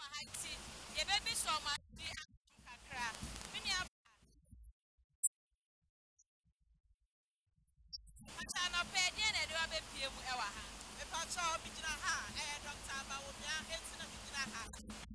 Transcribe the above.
hanti ye baby so ma di kakra mini ata na pede na de wa be pie mu e wa ha e pa cha o bi gina ha Dr. Abawomia enti na bi gina ha